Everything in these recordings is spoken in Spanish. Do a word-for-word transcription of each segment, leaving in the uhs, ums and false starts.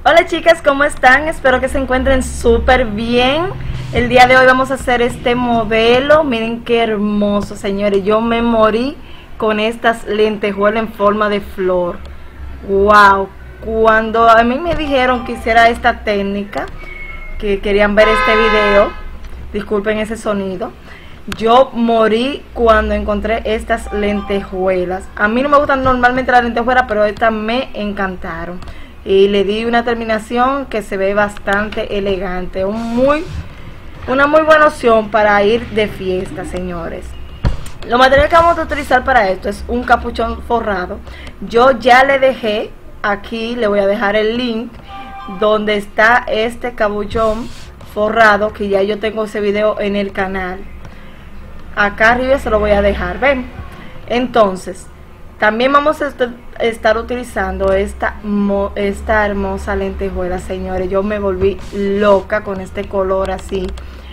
Hola chicas, ¿cómo están? Espero que se encuentren súper bien. El día de hoy vamos a hacer este modelo. Miren qué hermoso, señores. Yo me morí con estas lentejuelas en forma de flor. Wow. Cuando a mí me dijeron que hiciera esta técnica, que querían ver este video, disculpen ese sonido, yo morí cuando encontré estas lentejuelas. A mí no me gustan normalmente las lentejuelas, pero estas me encantaron. Y le di una terminación que se ve bastante elegante. Un muy, una muy buena opción para ir de fiesta, señores. Lo material que vamos a utilizar para esto es un capuchón forrado. Yo ya le dejé, aquí le voy a dejar el link donde está este capuchón forrado, que ya yo tengo ese video en el canal. Acá arriba se lo voy a dejar, ven. Entonces, también vamos a estar utilizando esta, esta hermosa lentejuela, señores. Yo me volví loca con este color así,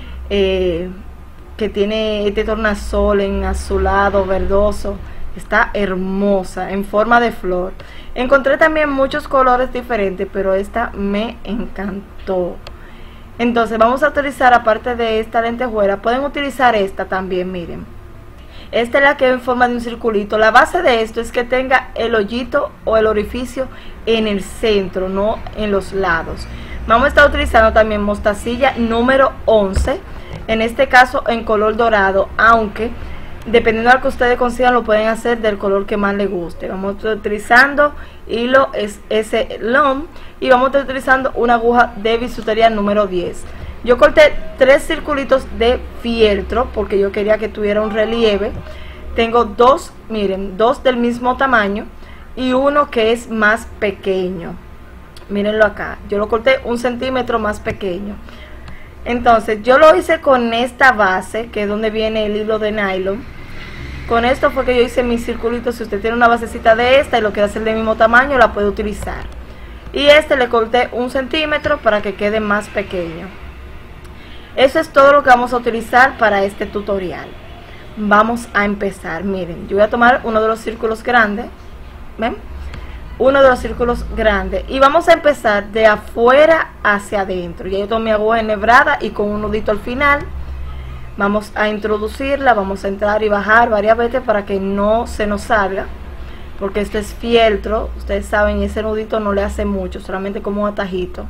eh, que tiene este tornasol en azulado, verdoso. Está hermosa, en forma de flor. Encontré también muchos colores diferentes, pero esta me encantó. Entonces vamos a utilizar, aparte de esta lentejuela, pueden utilizar esta también, miren. Esta es la que es en forma de un circulito. La base de esto es que tenga el hoyito o el orificio en el centro, no en los lados. Vamos a estar utilizando también mostacilla número once, en este caso en color dorado, aunque dependiendo de lo que ustedes consigan lo pueden hacer del color que más les guste. Vamos a estar utilizando hilo es ese long y vamos a estar utilizando una aguja de bisutería número diez. Yo corté tres circulitos de fieltro porque yo quería que tuviera un relieve. Tengo dos, miren, dos del mismo tamaño y uno que es más pequeño. Mírenlo acá, yo lo corté un centímetro más pequeño. Entonces yo lo hice con esta base, que es donde viene el hilo de nylon. Con esto fue que yo hice mis circulitos. Si usted tiene una basecita de esta y lo quiere hacer del mismo tamaño, la puede utilizar. Y este le corté un centímetro para que quede más pequeño. Eso es todo lo que vamos a utilizar para este tutorial. Vamos a empezar. Miren, yo voy a tomar uno de los círculos grandes. ¿Ven? Uno de los círculos grandes. Y vamos a empezar de afuera hacia adentro. Ya yo tomé mi aguja enhebrada y con un nudito al final. Vamos a introducirla. Vamos a entrar y bajar varias veces para que no se nos salga. Porque esto es fieltro. Ustedes saben, y ese nudito no le hace mucho. Solamente como un atajito.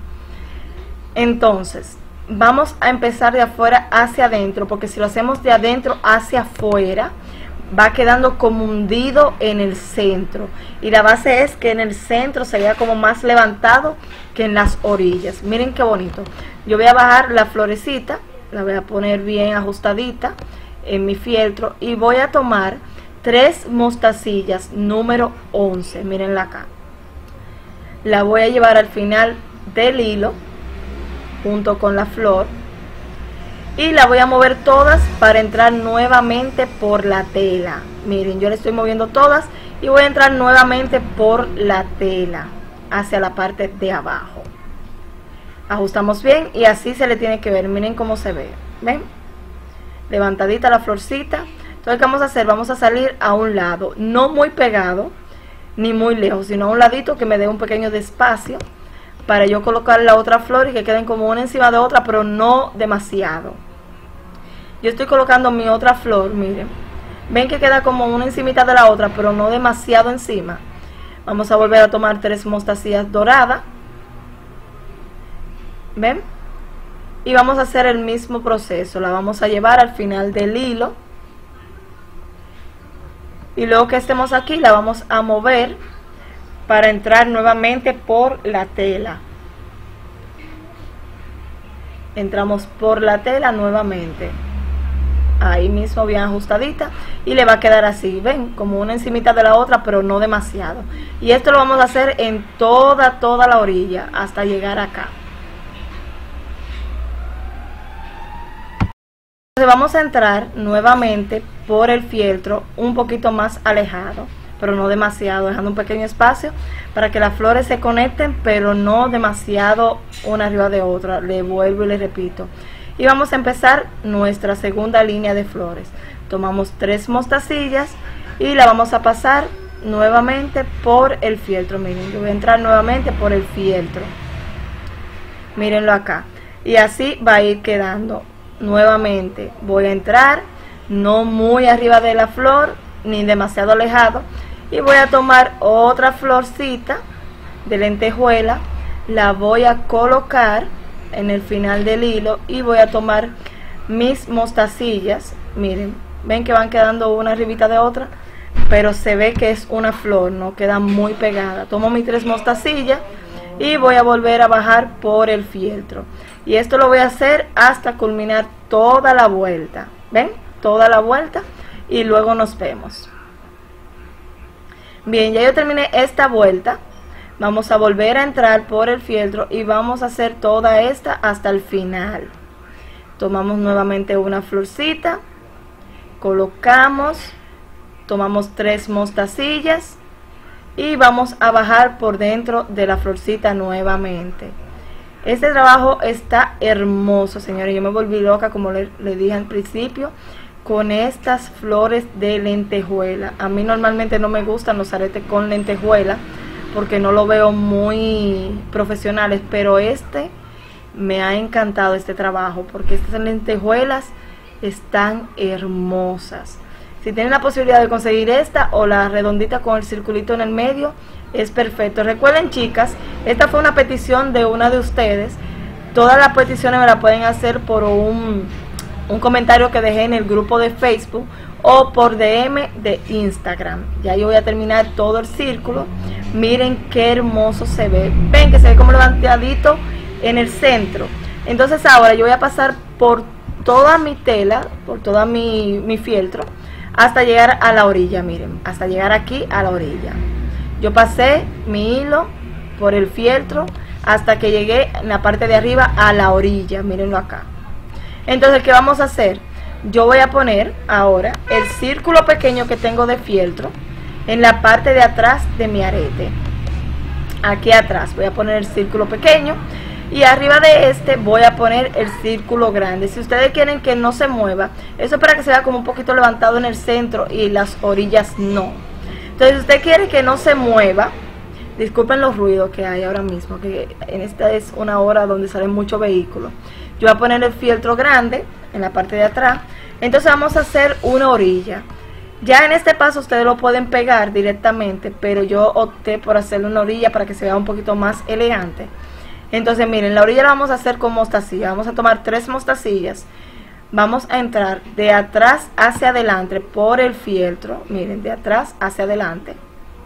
Entonces, vamos a empezar de afuera hacia adentro, porque si lo hacemos de adentro hacia afuera va quedando como hundido en el centro, y la base es que en el centro se vea como más levantado que en las orillas. Miren qué bonito. Yo voy a bajar la florecita, la voy a poner bien ajustadita en mi fieltro y voy a tomar tres mostacillas número once. Mirenla acá, la voy a llevar al final del hilo junto con la flor y la voy a mover todas para entrar nuevamente por la tela. Miren, yo le estoy moviendo todas y voy a entrar nuevamente por la tela hacia la parte de abajo. Ajustamos bien y así se le tiene que ver. Miren cómo se ve, ven, levantadita la florcita. Entonces, ¿qué vamos a hacer? Vamos a salir a un lado, no muy pegado ni muy lejos, sino a un ladito que me dé un pequeño despacio para yo colocar la otra flor y que queden como una encima de otra, pero no demasiado. Yo estoy colocando mi otra flor, miren, ven que queda como una encimita de la otra, pero no demasiado encima. Vamos a volver a tomar tres mostacillas doradas, ven, y vamos a hacer el mismo proceso. La vamos a llevar al final del hilo y luego que estemos aquí la vamos a mover para entrar nuevamente por la tela. Entramos por la tela nuevamente, ahí mismo bien ajustadita, y le va a quedar así, ven, como una encimita de la otra, pero no demasiado. Y esto lo vamos a hacer en toda toda la orilla hasta llegar acá. Entonces vamos a entrar nuevamente por el fieltro un poquito más alejado, pero no demasiado, dejando un pequeño espacio para que las flores se conecten, pero no demasiado una arriba de otra. Le vuelvo y le repito. Y vamos a empezar nuestra segunda línea de flores. Tomamos tres mostacillas y la vamos a pasar nuevamente por el fieltro. Miren, yo voy a entrar nuevamente por el fieltro. mírenlo acá, y así va a ir quedando. Nuevamente voy a entrar, no muy arriba de la flor ni demasiado alejado, y voy a tomar otra florcita de lentejuela, la voy a colocar en el final del hilo y voy a tomar mis mostacillas. Miren, ven que van quedando una arribita de otra, pero se ve que es una flor, no queda muy pegada. Tomo mis tres mostacillas y voy a volver a bajar por el fieltro, y esto lo voy a hacer hasta culminar toda la vuelta. ¿Ven? Toda la vuelta, y luego nos vemos. Bien, ya yo terminé esta vuelta. Vamos a volver a entrar por el fieltro y vamos a hacer toda esta hasta el final. Tomamos nuevamente una florcita, colocamos, tomamos tres mostacillas y vamos a bajar por dentro de la florcita nuevamente. Este trabajo está hermoso, señores. Yo me volví loca, como le, le dije al principio, con estas flores de lentejuela. A mí normalmente no me gustan los aretes con lentejuela porque no lo veo muy profesionales, pero este me ha encantado, este trabajo, porque estas lentejuelas están hermosas. Si tienen la posibilidad de conseguir esta o la redondita con el circulito en el medio, es perfecto. Recuerden, chicas, esta fue una petición de una de ustedes. Todas las peticiones me la pueden hacer por un, un comentario que dejé en el grupo de Facebook o por D M de Instagram. Ya yo voy a terminar todo el círculo. Miren qué hermoso se ve. Ven que se ve como levantadito en el centro. Entonces ahora yo voy a pasar por toda mi tela, por toda mi, mi fieltro, hasta llegar a la orilla. Miren, hasta llegar aquí a la orilla. Yo pasé mi hilo por el fieltro hasta que llegué en la parte de arriba a la orilla. Mírenlo acá. Entonces, ¿qué vamos a hacer? Yo voy a poner ahora el círculo pequeño que tengo de fieltro en la parte de atrás de mi arete. Aquí atrás voy a poner el círculo pequeño y arriba de este voy a poner el círculo grande. Si ustedes quieren que no se mueva, eso es para que se vea como un poquito levantado en el centro y las orillas no. Entonces, si usted quiere que no se mueva, disculpen los ruidos que hay ahora mismo, que en esta es una hora donde salen muchos vehículos. Yo voy a poner el fieltro grande en la parte de atrás. Entonces vamos a hacer una orilla. Ya en este paso ustedes lo pueden pegar directamente, pero yo opté por hacerle una orilla para que se vea un poquito más elegante. Entonces miren, la orilla la vamos a hacer con mostacilla. Vamos a tomar tres mostacillas. Vamos a entrar de atrás hacia adelante por el fieltro. Miren, de atrás hacia adelante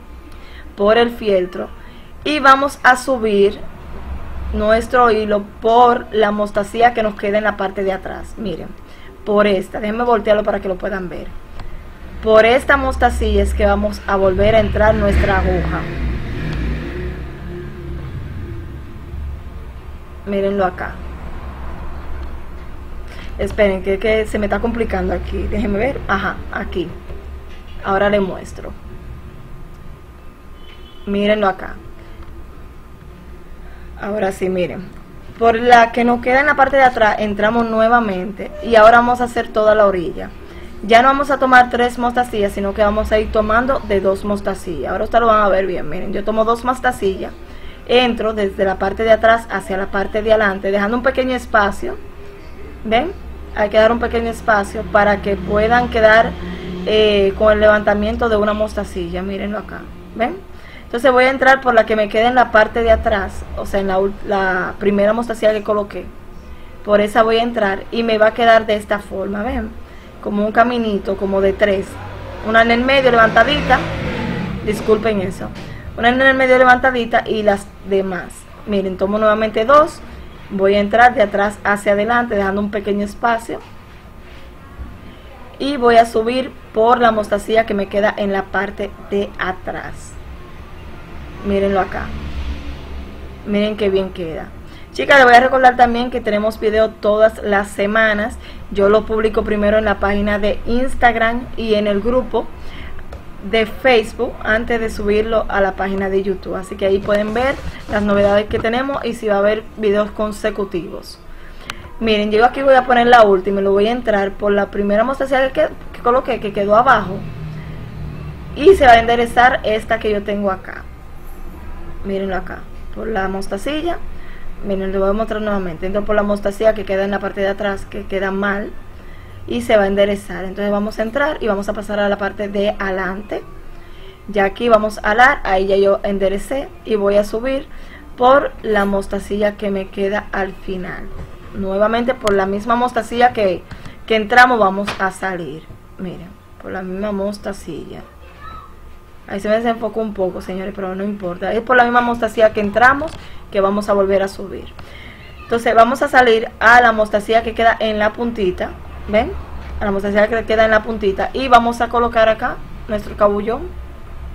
por el fieltro. Y vamos a subir nuestro hilo por la mostacilla que nos queda en la parte de atrás. Miren, por esta. Déjenme voltearlo para que lo puedan ver. Por esta mostacilla es que vamos a volver a entrar nuestra aguja. Mírenlo acá. Esperen, que, que se me está complicando aquí. Déjenme ver. Ajá, aquí. Ahora le muestro. Mírenlo acá. Ahora sí, miren. Por la que nos queda en la parte de atrás, entramos nuevamente. Y ahora vamos a hacer toda la orilla. Ya no vamos a tomar tres mostacillas, sino que vamos a ir tomando de dos mostacillas. Ahora ustedes lo van a ver bien. Miren, yo tomo dos mostacillas. Entro desde la parte de atrás hacia la parte de adelante, dejando un pequeño espacio. ¿Ven? Hay que dar un pequeño espacio para que puedan quedar eh, con el levantamiento de una mostacilla. Mírenlo acá. ¿Ven? Entonces voy a entrar por la que me queda en la parte de atrás, o sea, en la, la primera mostacilla que coloqué. Por esa voy a entrar y me va a quedar de esta forma. ¿Ven? Como un caminito, como de tres. Una en el medio levantadita. Disculpen eso. Una en el medio levantadita y las demás. Miren, tomo nuevamente dos. Voy a entrar de atrás hacia adelante, dejando un pequeño espacio. Y voy a subir por la mostacilla que me queda en la parte de atrás. Mírenlo acá. Miren qué bien queda. Chicas, les voy a recordar también que tenemos video todas las semanas. Yo lo publico primero en la página de Instagram y en el grupo de Facebook antes de subirlo a la página de YouTube. Así que ahí pueden ver las novedades que tenemos y si va a haber videos consecutivos. Miren, yo aquí voy a poner la última y lo voy a entrar por la primera mostacilla que, que coloqué, que quedó abajo. Y se va a enderezar esta que yo tengo acá. Mírenlo acá. Por la mostacilla Miren, les voy a mostrar nuevamente. Entro por la mostacilla que queda en la parte de atrás, que queda mal, y se va a enderezar. Entonces vamos a entrar y vamos a pasar a la parte de adelante. Ya aquí vamos a alar, ahí ya yo enderecé y voy a subir por la mostacilla que me queda al final. Nuevamente por la misma mostacilla que, que entramos vamos a salir. Miren, por la misma mostacilla. Ahí se me desenfocó un poco, señores, pero no importa. Es por la misma mostacilla que entramos que vamos a volver a subir. Entonces vamos a salir a la mostacilla que queda en la puntita. ¿Ven? A la mostacilla que queda en la puntita. Y vamos a colocar acá nuestro cabullón.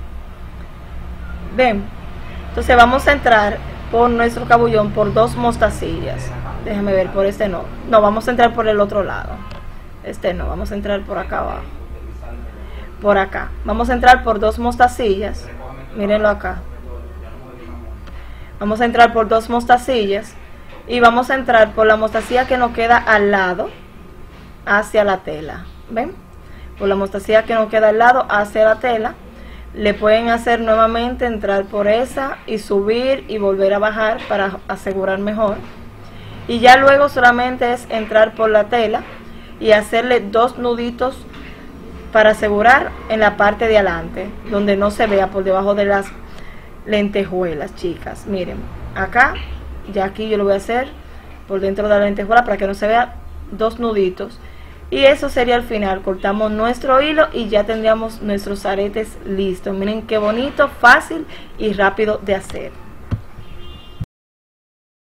Ven, entonces vamos a entrar por nuestro cabullón por dos mostacillas. Déjame ver, por este no. No, vamos a entrar por el otro lado. Este no, vamos a entrar por acá abajo. Por acá. Vamos a entrar por dos mostacillas. Mírenlo acá. Vamos a entrar por dos mostacillas. Y vamos a entrar por la mostacilla que nos queda al lado. Hacia la tela. ¿Ven? Por la mostacilla que nos queda al lado hacia la tela. Le pueden hacer nuevamente entrar por esa y subir y volver a bajar para asegurar mejor. Y ya luego solamente es entrar por la tela y hacerle dos nuditos para asegurar en la parte de adelante, donde no se vea por debajo de las lentejuelas, chicas. Miren, acá, ya aquí yo lo voy a hacer por dentro de la lentejuela para que no se vea, dos nuditos. Y eso sería el final. Cortamos nuestro hilo y ya tendríamos nuestros aretes listos. Miren qué bonito, fácil y rápido de hacer.